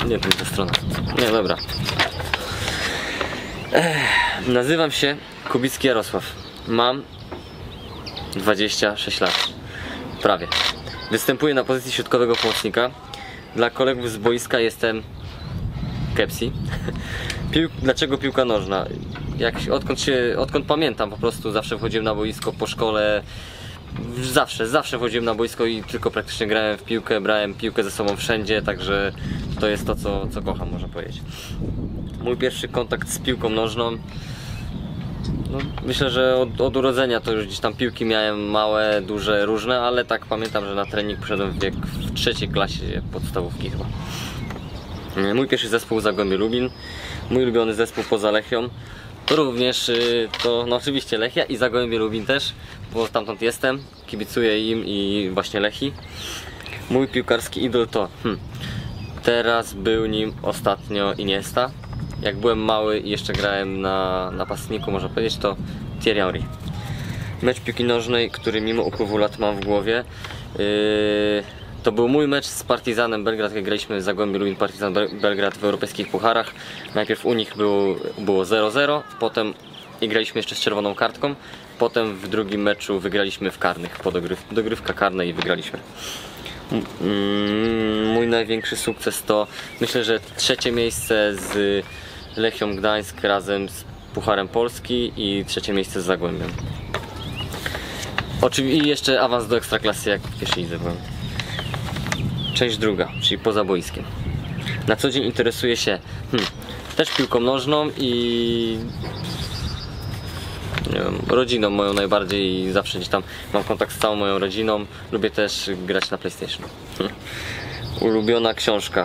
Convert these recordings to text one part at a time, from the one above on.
Nie, to nie ta strona. Nie, dobra. Nazywam się Kubicki Jarosław. Mam 26 lat. Prawie. Występuję na pozycji środkowego pomocnika. Dla kolegów z boiska jestem Kepsi. Dlaczego piłka nożna? Odkąd pamiętam, po prostu zawsze wchodziłem na boisko po szkole. Zawsze wchodziłem na boisko i tylko praktycznie grałem w piłkę, brałem piłkę ze sobą wszędzie, także to jest to, co kocham, można powiedzieć. Mój pierwszy kontakt z piłką nożną, no, myślę, że od urodzenia to już gdzieś tam piłki miałem małe, duże, różne, ale tak pamiętam, że na trening przyszedłem w trzeciej klasie podstawówki chyba. Mój pierwszy zespół Zagłębie Lubin, mój ulubiony zespół poza Lechią to również, no oczywiście Lechia i Zagłębie Lubin też, bo stamtąd jestem, kibicuję im i właśnie Lechii. Mój piłkarski idol to, teraz był nim ostatnio Iniesta. Jak byłem mały i jeszcze grałem na napastniku, można powiedzieć, to Thierry Henry. Mecz piłki nożnej, który mimo upływu lat mam w głowie, to był mój mecz z Partizanem Belgrad, jak graliśmy z Zagłębie Lubin Partizan Belgrad w europejskich pucharach. Najpierw u nich było 0-0, potem graliśmy jeszcze z czerwoną kartką, potem w drugim meczu wygraliśmy w karnych, dogrywka karna i wygraliśmy. Mój największy sukces to myślę, że trzecie miejsce z Lechią Gdańsk razem z Pucharem Polski i trzecie miejsce z Zagłębiem. Oczywiście jeszcze awans do Ekstraklasy, jak w pierwszej lidze byłem. Część druga, czyli poza boiskiem. Na co dzień interesuję się też piłką nożną i nie wiem, rodziną moją najbardziej i zawsze gdzieś tam mam kontakt z całą moją rodziną. Lubię też grać na PlayStation. Ulubiona książka.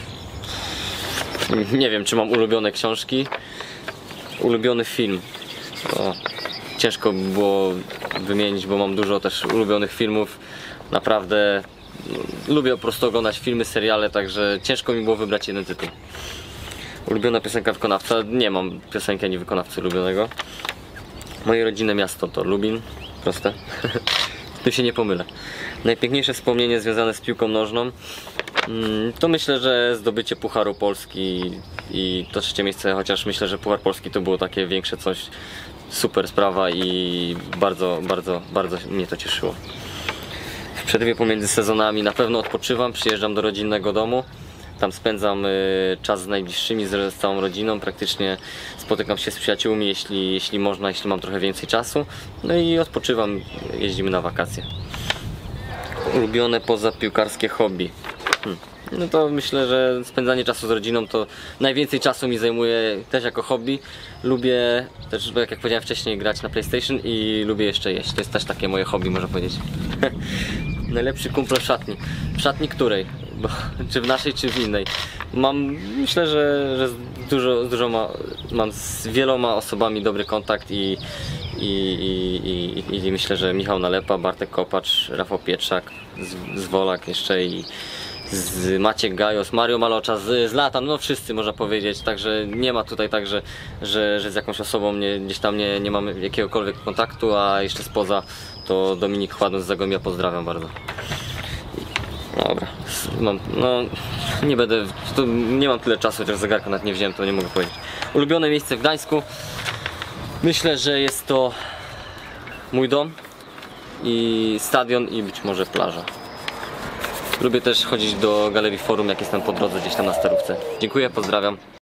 Nie wiem, czy mam ulubione książki. Ulubiony film. Ciężko było wymienić, bo mam dużo też ulubionych filmów. Naprawdę lubię po prostu oglądać filmy, seriale, także ciężko mi było wybrać jeden tytuł. Ulubiona piosenka wykonawca. Nie mam piosenki ani wykonawcy ulubionego. Moje rodzinne miasto to Lubin. Proste. Tu się nie pomylę. Najpiękniejsze wspomnienie związane z piłką nożną to myślę, że zdobycie Pucharu Polski i to trzecie miejsce, chociaż myślę, że Puchar Polski to było takie większe coś, super sprawa i bardzo mnie to cieszyło. W przerwie pomiędzy sezonami na pewno odpoczywam, przyjeżdżam do rodzinnego domu. Tam spędzam czas z najbliższymi, z całą rodziną, praktycznie spotykam się z przyjaciółmi, jeśli można, jeśli mam trochę więcej czasu. No i odpoczywam, jeździmy na wakacje. Ulubione poza piłkarskie hobby. No to myślę, że spędzanie czasu z rodziną to najwięcej czasu mi zajmuje też jako hobby. Lubię też, jak powiedziałem wcześniej, grać na PlayStation i lubię jeszcze jeść. To jest też takie moje hobby, można powiedzieć. Najlepszy kumpel w szatni. W szatni której? Czy w naszej, czy w innej? Myślę, że mam z wieloma osobami dobry kontakt i myślę, że Michał Nalepa, Bartek Kopacz, Rafał Pietrzak, z Wolak jeszcze i z Maciek Gajos, Mario Malocza, z lata, no wszyscy można powiedzieć, także nie ma tutaj tak, że z jakąś osobą gdzieś tam nie mamy jakiegokolwiek kontaktu, a jeszcze spoza to Dominik Chładon z Zagłębia, pozdrawiam bardzo. Dobra, nie mam tyle czasu, chociaż zegarka nawet nie wziąłem, to nie mogę powiedzieć. Ulubione miejsce w Gdańsku, myślę, że jest to mój dom i stadion i być może plaża. Lubię też chodzić do Galerii Forum, jak jestem po drodze gdzieś tam na Starówce. Dziękuję, pozdrawiam.